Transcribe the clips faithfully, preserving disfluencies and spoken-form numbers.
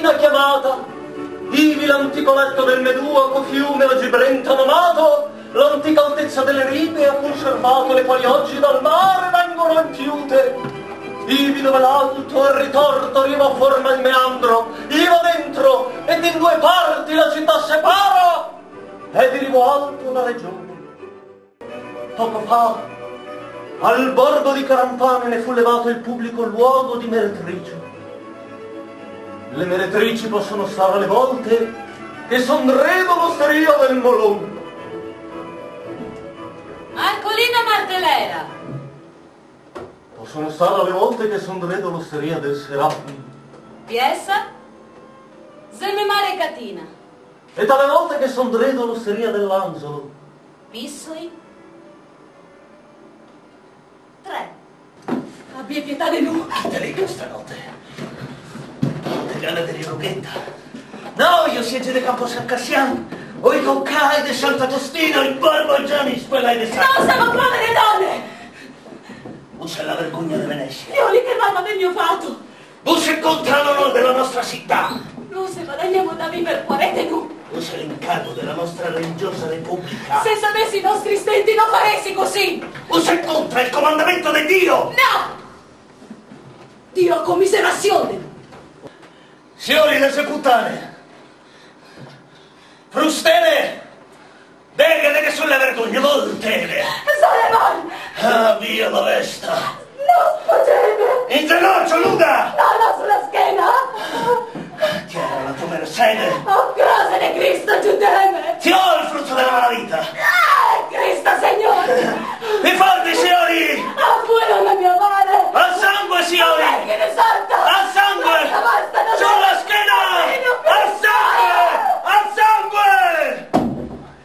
Venite chiamata, ivi l'antico letto del Meduaco fiume oggi Brenta nomato, l'antica altezza delle ripe ha conservato, le quali oggi dal mare vengono empiute. Ivi dove l'alto e ritorto riva forma il meandro, iva dentro ed in due parti la città separa, e di rivo alto la regione. Poco fa, al borgo di Carampane ne fu levato il pubblico luogo di meretricio. Le meretrici possono stare alle volte che son redo l'osteria del Molon. Marcolina Martellera. Possono stare alle volte che son redo l'osteria del Serafim. Piessa? Zememare Catina. E tale volte che son redo l'osteria dell'Anzolo. Pissoi? Tre. Abbia pietà di noi. Te lì stanotte. Gana de Riroghetta. No, io siete de Campo San Cassiano, o i Coccai de Sant'Agostino, i Barbagiani, spellai de San... No, siamo povere donne! Usa la vergogna di Venezia. Io lì che mamma del mio fatto. Usa contro l'onore della nostra città. Non se guadagniamo da vivere quarete nu. Usa l'incargo della nostra religiosa repubblica. Se sapessi i nostri stenti non faresti così. Usa contro il comandamento di Dio. No! Dio ha commiserazione. Signori delle puttane, frustene, deghe che sulle vergogne, voltene. Soleman! Ah, via la vesta. No, spagene! In ginocchio, nuda! No, no, sulla schiena! Chiara la tua mercede. Oh, croce di Cristo, giudeme! Ti ho il frutto della malavita. Ah, Cristo, Signore! I forti, signori! Ah, fuori la mia mare! Al sangue, signori! Che ne salta! Al sangue! Basta, basta, non sulla schiena! Al sangue! Al sangue!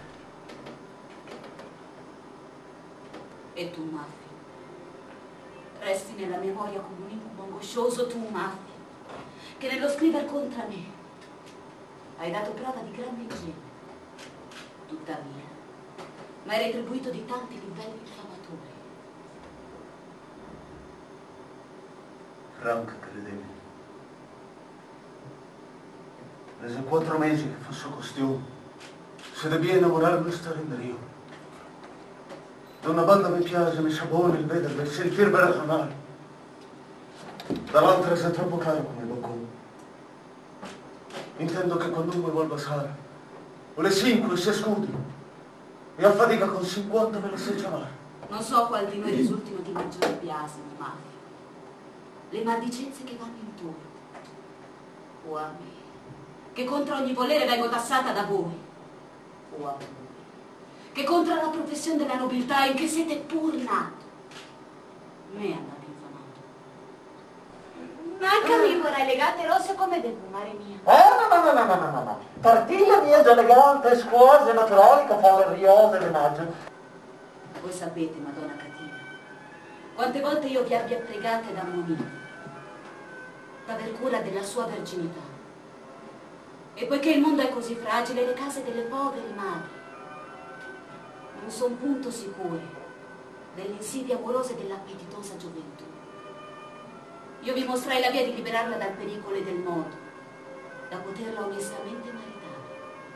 E tu, Maffi, resti nella memoria come un incubo angoscioso, tu, Maffi, che nello scrivere contro me hai dato prova di grande ingegno. Tuttavia, mi hai retribuito di tanti livelli diffamatori. Franca, credemi. Rese quattro mesi che fosse costiume, se debbia innamorarmi stare in Rio. Da una banda mi piace, mi sabone il vederla, il sentirmi ragionare. Dall'altra sei troppo caro come boccone. Intendo che quando mi vuol basare, o le cinque si scudi, e a fatica con cinquanta me le sai chiamare. Non so qual di noi risultino di maggiore biasimo, Maffi. Le maldicenze che vanno intorno. O a me, che contro ogni volere vengo tassata da voi. O a voi, che contro la professione della nobiltà in che siete pur nato, me andate infamato. Manca mi vorrei legate rosse come devo, mare mia. Eh, no, no, no, no, no, no, no. Partiglia mia già elegante, squose, naturali, che fa le riose, le maggio. Voi sapete, Madonna Catina, quante volte io vi abbia pregate da ammonito, d'aver cura della sua verginità. E poiché il mondo è così fragile, le case delle povere madri non son punto sicure delle insidie amorose dell'appetitosa gioventù. Io vi mostrai la via di liberarla dal pericolo e del modo, da poterla onestamente maritare.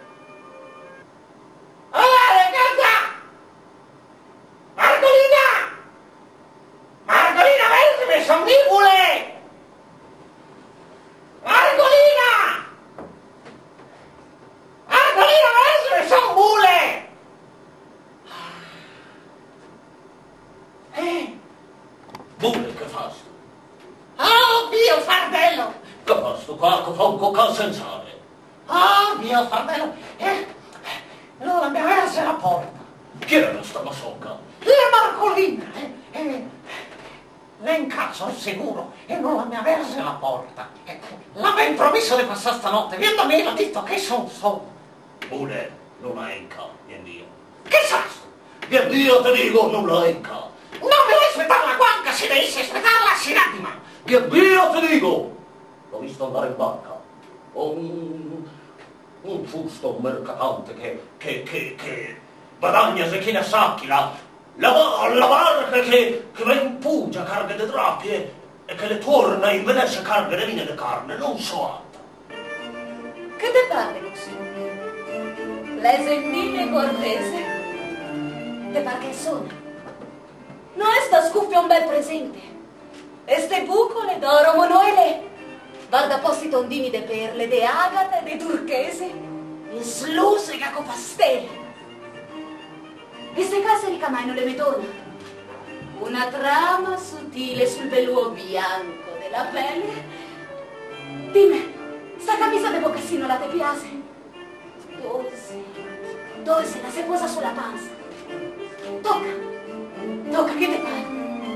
Allora, guarda! Marcolina! Marcolina, vedi, son vivule! Marcolina! Marcolina, vedi, son bule! Eh? Bule, che fas tu? Oh, mio fardello! Che fas tu qua, che fa un cocco sensale? Ah, mio fardello, eh, non mi avesse la porta. Chi era questa masocca? La Marcolina, eh, eh, le in casa, sicuro, e non la mi avesse la porta. Eh, l'avevo promesso di passare stanotte, viendo me l'ha detto che son son. Bule, non la enca, bien Dio. Che sas tu? Bien Dio, te dico, non la enca. Non mi vuoi aspettare la guanca, se dovessi aspettarla, si attima. Bien Dio, te dico. L'ho visto andare in banca. Un, un fusto mercatante che, che, che, che guadagna se chi ne sacchi la, la, la barca che, che va in Puglia carga di drappi e, e che le torna in Venezia carga di vino e di carne, non so altro. ¿Qué te pare, Luxuria? La gentile y cortese. ¿Te pare che sono? No esta scuffia un bel presente. Este bucole d'oro monoile. Guarda posti tondini de perle, de agata, de turchese. E sluse caco pastele. Queste case ricamano le medona. Una trama sottile sul velluo bianco della pelle. Dime, sta camisa de bocassino la te piace? Dove? Dove se la se posa sulla panza? Tocca, tocca, che te pare?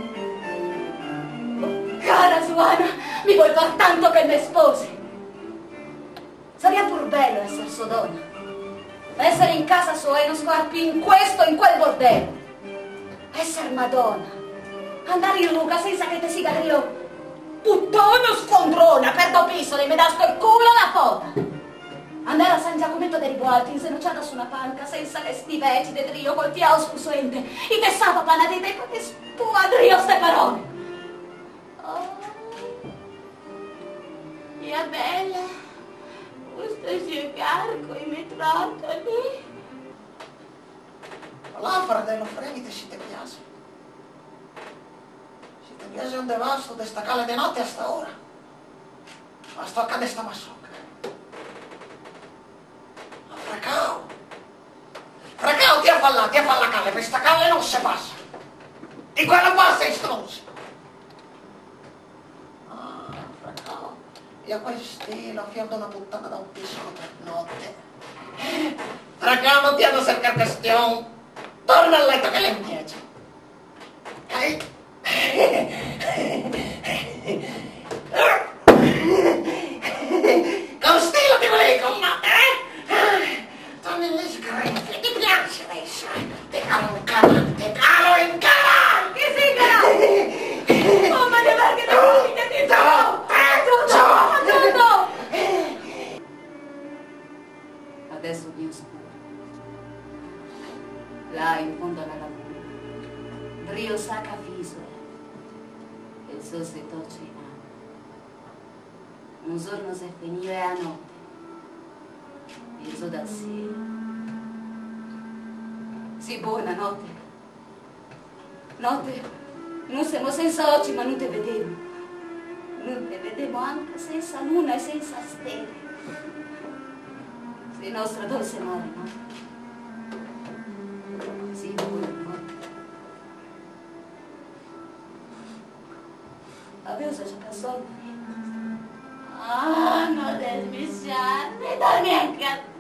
Oh, cara Suana, mi vuoi far tanto che me sposi? Sarebbe pur bello essere sua donna, essere in casa sua e non scarpi in questo, in quel bordello. Essere Madonna, andare in ruga senza che te si garrillo puttana squandrona, per do pisole, me dasto il culo la pota. Andare a San Giacometto dei Ribualti, insenucciata su una panca, senza che sti veci de trio col fiao spusuente, i te sapa panadite e poi spuadrio ste parole. Oh, mia bella, questo giocare coi metrottoli. La fratello fremite si te piace. Si te piace un devasto de sta cale de notte a sta ora. Ma sto accade sta massocca. Ma fracao. Fracao ti ha fallato, ti ha fallato la calle, per sta calle non si passa. Di quella passa in stronzi. Ah, fracao. Io quest'ilo, figlio una puttana da un pisolo per notte. Fracao, non ti hanno cercato questione. Torna a letto che le invece. Eh? Con stilo ti volevi combattere, eh? Torni lì sgrenfia, ti piace adesso? Ti calo in cara, ti calo in cara! Che sigla? Oh, ma ne perché non mi dite di no? Aiuto, aiuto! Adesso Dio scuro. Là in fondo alla laguna, Rio Sacca Fisola, e il sole si torce in acqua. Un giorno si finiva e a notte, io so dal cielo. Sì, buona notte. Notte, non siamo senza occhi, ma non te vedevo. Non te vedevo anche senza luna e senza stelle. Sei nostra dolce mare, no? Sì, buona notte. Avevo già sonno. Ah, non devi sciare, dormi anche a te.